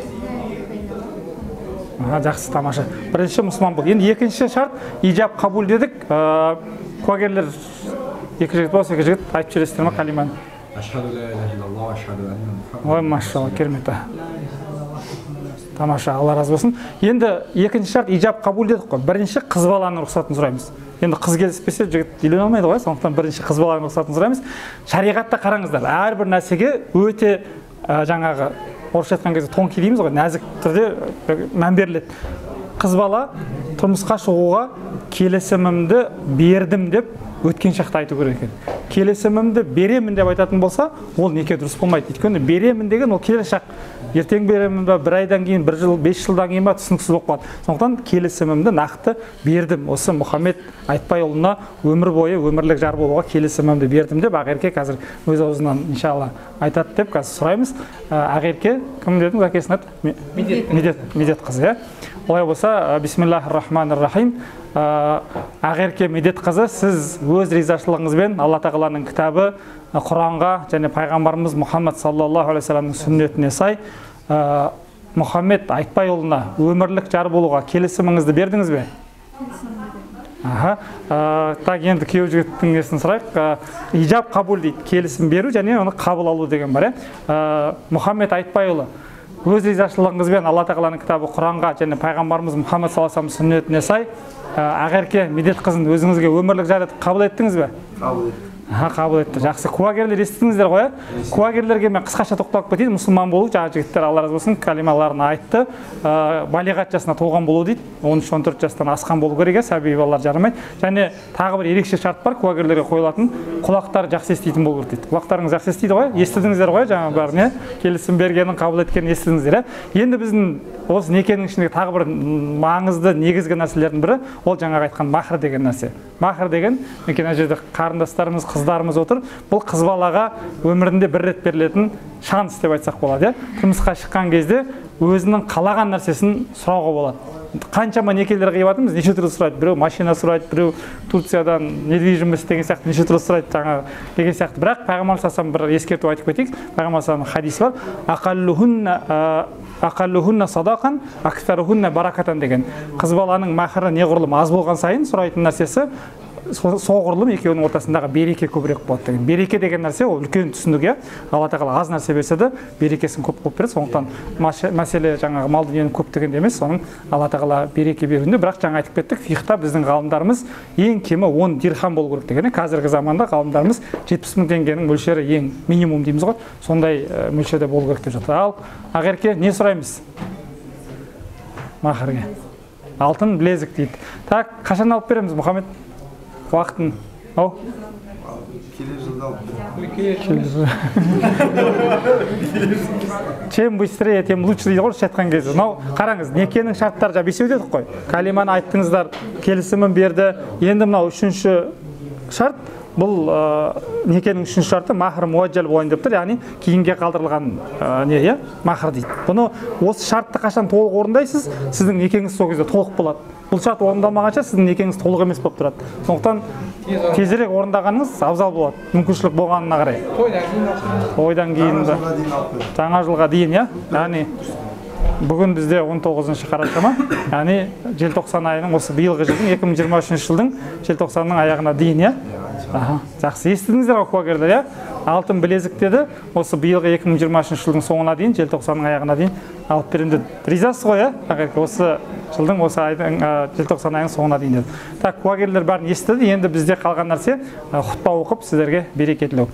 Жақсы, тамаша. Бірінші мұсылман бол. Енді екінші шарт ижаб қабул дедік. Куәгерлер екі жігіт болса, екі жігіт айтып жүресіздер ме калиманы? Ашхаду ла иляха иллаллах ва ашхаду анна Мухаммад. Ой, машалла, керемет. Тамаша, Алла разы болсын. Енді екінші шарт ижаб қабул дедік қой. Бірінші қыз баланың рұқсатын сұраймыз. Енді қыз келіспесе жігіт үйлене алмайды ғой, сондықтан бірінші қыз баланың рұқсатын сұраймыз. Шариғатта қараңыздар, әрбір нәрсеге өте жаңағы орысша айтқан кезде тонкий дейміз ғой, нәзік түрде мән беріледі. Қыз бала тұрмысқа шығуға келісімімді бердім деп өткен шақта айту керек екен. Келісімімді беремін деп айтатын болса, ол неке дұрыс болмайды. Өйткені беремін деген ол келешек. Ертең беремін ба, 1 айдан кейін, 1 жыл, 5 жылдан кейін ба түсініксіз болып қалады. Сондықтан келісімімді нақты бердім. Осы Мұхаммед Айтбайұлына өмір бойы өмірлік жар болуға келісімімді бердім деп Ақерке қазір өз аузынан иншалла айтады деп қазір сұраймыз. Ақерке кім дедіңіз әкесінің аты? Медет қызы, иә. Олай болса, бисмиллахир-рахманир-рахим. Ақерке Медет қызы, сіз өз ризашылығыңызбен Алла тағаланың кітабы, Құранға және пайғамбарымыз Мұхаммад саллаллаху алейхи вассаламның сүннетіне сай Мұхаммед Айтбайұлына өмірлік жар болуға келісіміңізді бердіңіз бе? Так, енді күйеу жігіттің несін сұрайық. Ижаб қабул дейді, келісім беру және оны қабыл алу деген бар. Мұхаммед Айтбайұлы өз ризашылығыңызбен Алла тағаланың кітабы Құранға және пайғамбарымыз Мұхаммад саллаллаху алейхи вассаламның сүннетіне сай Ақерке Медет қызын өзіңізге өмірлік жар етіп қабыл еттіңіз бе? Қабыл етті. Жақсы. Куәгерлер естідіңіздер ғой? Куәгерлерге мен қысқаша тоқталып кетейін. Мұсылман болу, жаңа жігіттер Алла разы болсын, калималарын айтты. Балиғат жасына толған болу дейді. 13-14 жастан асқан болу керек, сәби балалар жарамайды. Және тағы бір ерекше шарт бар, куәгерлерге қойылатын, құлақтары жақсы еститін болу керек дейді. Құлақтарыңыз жақсы естиді ғой? Естідіңіздер ғой жаңа бәріне? Келісім бергенін, қабыл еткенін естідіңіздер. Енді біздің осы некенің ішіндегі тағы бір маңызды негізгі нәрселердің бірі ол жаңағы айтқан махр деген нәрсе. Махр деген мына жерде қарындастарымыз, қыздарымыз отыр. Бұл қыз балаға өмірінде бір рет берілетін шанс деп айтсақ болады, тұрмысқа шыққан кезде өзінің қалаған нәрсесін сұрауға болады. Қаншама некелер қиып жатырмыз, неше түрлі сұрайды. Біреу машина сұрайды, біреу Турциядан недвижимость деген сияқты неше түрлі сұрайды, жаңа деген сияқты. Бірақ Пайғамбар саллаллаху бір ескерту айтып кетейік. Пайғамбар саллаллаху хадис бар. Ақаллухунна садақан, аксарухунна баракатан деген. Қыз баланың махры неғұрлым аз болған сайын сұрайтын нәрсесі соғұрлым екеуінің ортасындағы береке көбірек болады деген. Береке деген нәрсе ол үлкен түсінік, иә. Алла тағала аз нәрсе берсе де берекесін көп қылып береді. Сондықтан мәселе жаңағы мал дүниенің көп дегенде емес, соның Алла тағала береке беруінде. Бірақ жаңа айтып кеттік, фихта біздің ғалымдарымыз ең кемі 10 дирхам болу керек деген. Қазіргі заманда ғалымдарымыз 70 000 теңгенің мөлшері ең минимум дейміз ғой. Сондай мөлшерде болу керек деп жатыр. Ал Ақерке не сұраймыз? Махрге. Алтын білезік дейді. Так, қашан алып береміз, Мұхаммед? Уақытын, ау? Келер жылда Чем быстрее, тем лучше дейді ғой, айтқан кезде. Мынау қараңыз, некенің шарттары жаңа бесеу дедік қой. Калиманы айттыңыздар, келісімін берді. Енді мынау үшінші шарт, бұл некенің үшінші шарты махр муаджал болайын деп тұр, яғни кейінге қалдырылған не, махр дейді. Бұны осы шартты қашан толық орындайсыз, сіздің некеңіз сол кезде толық болады. Бұл шарт орындалмағанша сіздің некеңіз толық емес болып тұрады. Сондықтан тезірек орындағаныңыз абзал болады, мүмкіншілік болғанына қарай. Тойдан кейін жаңа жылға дейін, иә? Яғни бүгін бізде 19 қараша ма? Яғни желтоқсан айының осы биылғы жылдың 2023 жылдың желтоқсанның аяғына дейін, иә? Жақсы, естідіңіздер ғой куәгерлер, иә? Алтын білезік деді, осы биылғы 2023 жылдың соңына дейін, желтоқсанның аяғына дейін алып беремін деді. Ризасыз ғой, иә? Осы жылдың осы айдың желтоқсан айының соңына дейін деді. Так, куәгерлер бәрін естіді, енді бізде қалған нәрсе хұтпа оқып сіздерге береке тілеу.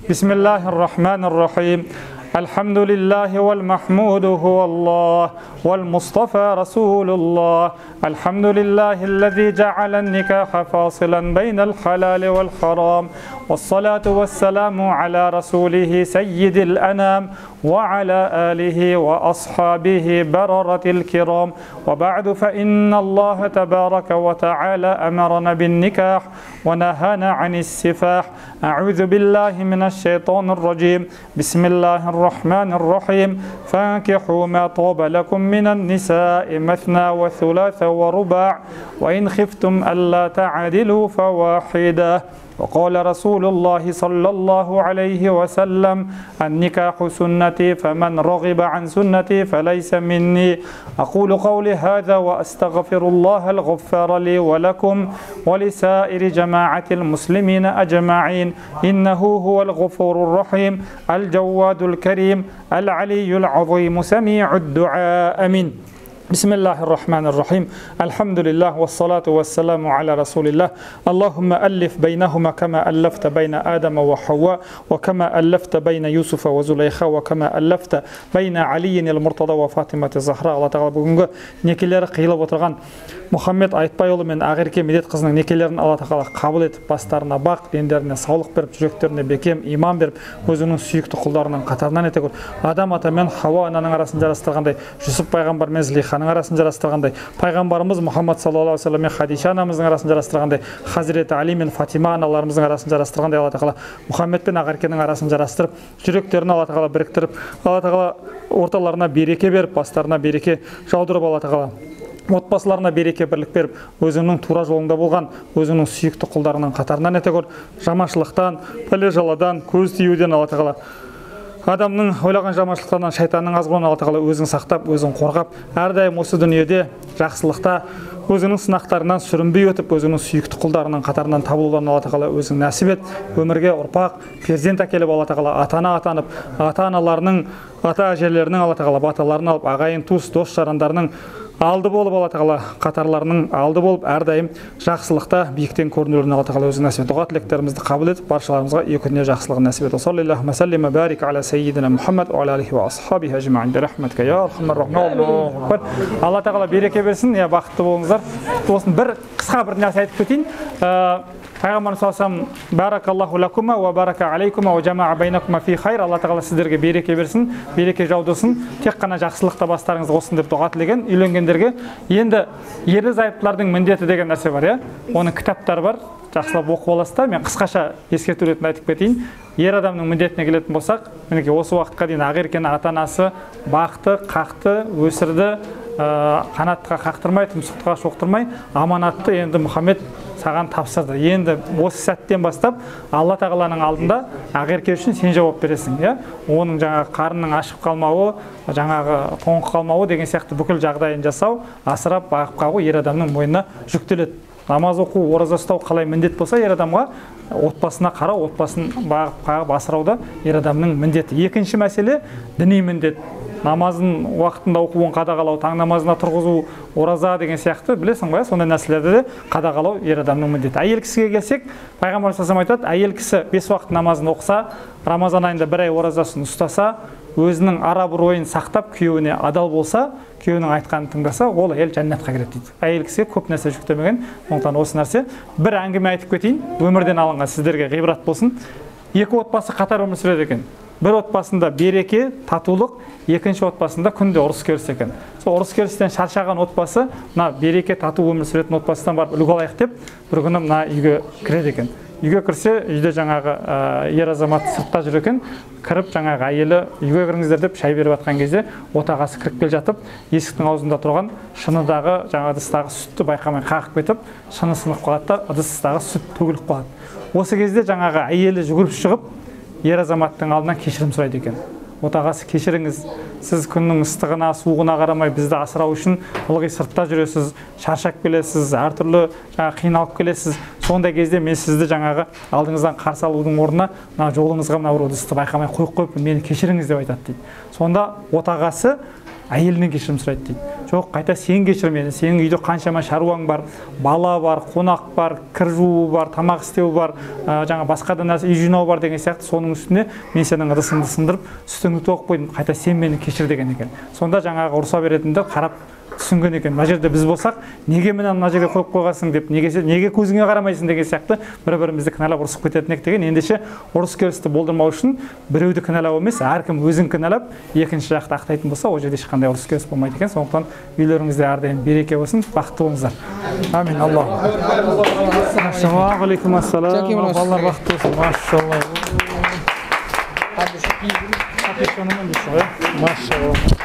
Бисмиллахир-рахманир-рахим. الحمد لله والمحمود هو الله والمصطفى رسول الله الحمد لله الذي جعل النكاح فاصلا بين الحلال والحرام والصلاة والسلام على رسوله سيد الأنام وعلى آله وأصحابه بررة الكرام وبعد فإن الله تبارك وتعالى أمرنا بالنكاح ونهانا عن السفاح أعوذ بالله من الشيطان الرجيم بسم الله الرحمن الرحيم فانكحوا ما طاب لكم من النساء مثنى وثلاث ورباع وإن خفتم ألا تعدلوا فواحدة وقال رسول الله صلى الله عليه وسلم النكاح سنتي فمن رغب عن سنتي فليس مني أقول قولي هذا وأستغفر الله الغفار لي ولكم ولسائر جماعة المسلمين أجمعين إنه هو الغفور الرحيم الجواد الكريم العلي العظيم سميع الدعاء آمين بسم الله الرحمن الرحيم الحمد لله والصلاة والسلام على رسول الله اللهم ألف بينهما كما ألفت بين آدم وحواء وكما ألفت بين يوسف وزليخا وكما ألفت بين علي المرتضى وفاطمة الزهراء الله تعالى бүгінгі некелері қиылып отырған Мұхаммед Айтбайұлы мен Ақерке Медет қызының некелерін Алла тағала қабыл етіп, бастарына бақ, дендеріне саулық беріп, жүректеріне бекем иман беріп, өзінің сүйікті құлдарының қатарынан ете көр. Адам ата мен Хауа ананың арасын жарастырғандай, Жүсіп пайғамбар мен Злейханың арасын жарастырғандай, пайғамбарымыз Мұхаммад саллаллаху алейхи ва саллям мен Хадиша анамыздың арасын жарастырғандай, Хазіреті Али мен Фатима аналарымыздың арасын жарастырғандай, Алла тағала Мұхаммед пен Ақеркенің арасын жарастырып, жүректерін Алла тағала біріктіріп, Алла тағала орталарына береке беріп, бастарына береке жаудырып, Алла тағала отбасыларына береке бірлік беріп, өзінің тура жолында болған, өзінің сүйікті құлдарының қатарынан ете көр. Жаманшылықтан, пәле-жаладан, көз тиюден Алла тағала адамның ойлаған жаманшылықтарынан, шайтанның азғыруынан Алла тағала өзін сақтап, өзін қорғап, әрдайым осы дүниеде жақсылықта, өзінің сынақтарынан сүрінбей өтіп, өзінің сүйікті құлдарының қатарынан табылудан Алла тағала өзін нәсіп ет. Өмірге ұрпақ, перзент әкеліп Алла тағала ата-ана атанып, ата-аналарының, ата-әжелерінің Алла тағала баталарын алып, ағайын туыс, дос-жарандарының алды болып, Алла тағала қатарларының алды болып, әрдайым жақсылықта биіктен көрінуін Алла тағала өзі нәсіп етті. Дұға тілектерімізді қабыл етіп, баршаларымызға екі күнде жақсылығын нәсіп етті. Саллаллаху вассалам барик аля саййидина Мұхаммад ва аля алихи ва асхабихи ажмаин. Рахматка я архамар рахман. Алла тағала береке берсін, я бақытты болыңыздар. Осыны бір қысқа бір нәрсе айтып кетейін. Пайғамбар саллаллаху баракаллаху лакума ва барака алейкума ва жамаа байнакума фи хайр. Алла тағала сіздерге береке берсін, береке жаудырсын. Тек қана жақсылықта бастарыңыз болсын деп дұға тілеген. Үйленгендерге енді ерлі зайыптылардың міндеті деген нәрсе бар, иә. Оның кітаптары бар. Жақсылап оқып аласыздар. Мен қысқаша ескерту ретінде айтып кетейін. Ер адамның міндетіне келетін болсақ, мінекей осы уақытқа дейін Ақеркені ата-анасы бақты, қақты, өсірді, қанатқа қақтырмай, тұмсықтыға шоқтырмай, аманатты енді Мұхаммед саған тапсырды. Енді осы сәттен бастап Алла тағаланың алдында Ақерке үшін сен жауап бересің, иә? Оның жаңағы қарынның ашып қалмауы, жаңағы тоңып қалмауы деген сияқты бүкіл жағдайын жасау, асырап бағып қағу ер адамның мойнына жүктеледі. Намаз оқу, ораза ұстау қалай міндет болса, ер адамға отбасына қарау, отбасын бағып қағып асырауда ер адамның міндеті. Екінші мәселе діни міндет. Намазын уақытында оқуын қадағалау, таң намазына тұрғызу, ораза деген сияқты, білесің ғой, сондай нәрселерді де қадағалау ер адамның міндеті. Әйел кісіге келсек, пайғамбар саллаллаху айтады, әйел кісі 5 уақыт намазын оқса, Рамазан айында 1 ай оразасын ұстаса, өзінің ар-абыройын сақтап, күйеуіне адал болса, күйеуінің айтқанын тыңдаса, ол әйел жәннатқа кіреді дейді. Әйел кісіге көп нәрсе жүктемеген, сондықтан осы нәрсе. Бір әңгіме айтып кетейін, өмірден алынған сіздерге ғибрат болсын. Екі отбасы қатар өмір сүреді екен. Бір отбасында береке, татулық, екінші отбасында күнде ұрыс керіс екен. Сол ұрыс керістен шаршаған отбасы, мына береке, тату өмір сүретін отбасынан барып үлгі алайық деп, бір күні мына үйге кіреді екен. Үйге кірсе, үйде жаңағы ер азамат сыртта жүр екен, кіріп жаңағы әйелі үйге кіріңіздер деп шай беріп жатқан кезде отағасы кіріп келе жатып, есіктің аузында тұрған шыныдағы жаңағы ыдыстағы сүтті байқамай қағып кетіп, шыны сынып қалады да, ыдыстағы сүт төгіліп қалады. Осы кезде жаңағы әйелі жүгіріп шығып, ер азаматтың алдынан кешірім сұрайды екен. Отағасы, кешіріңіз, сіз күннің ыстығына, суығына қарамай бізді асырау үшін ылғи сыртта жүресіз, шаршап келесіз, әртүрлі қиналып келесіз. Сондай кезде мен сізді жаңағы алдыңыздан қарсы алудың орнына мына жолыңызға мына бір ыдысты байқамай қойып, мені кешіріңіз деп айтады дейді. Сонда отағасы әйелінен кешірім сұрайды дейді. Жоқ, қайта сен кешір мені, сенің үйде қаншама шаруаң бар, бала бар, қонақ бар, кір жуу бар, тамақ істеу бар, жаңа басқа да нәрсе үй жинау бар деген сияқты, соның үстіне мен сенің ыдысыңды сындырып, сүтіңді тоғып қойдым, қайта сен мені кешір деген екен. Сонда жаңағы ұрса беретіндер қарап түсінген екен. Мына жерде біз болсақ, неге мені мына жерге қойып қойғансың деп, неге көзіңе қарамайсың деген сияқты бір-бірімізді кінәлап ұрысып кететін ек деген. Ендеше ұрыс керісті болдырмау үшін біреуді кінәлау емес, әркім өзін кінәлап, екінші жақты ақтайтын болса, ол жерде ешқандай ұрыс керіс болмайды екен. Сондықтан үйлеріңізде әрдайым береке болсын, бақытты болыңыздар. Амин. Аллах. Ассалаумағалейкум. Балалар бақытты болсын. Машалла. Машалла.